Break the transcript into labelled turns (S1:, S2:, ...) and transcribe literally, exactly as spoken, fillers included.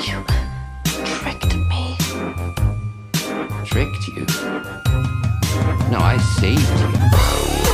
S1: You tricked me.
S2: Tricked you? No, I saved you.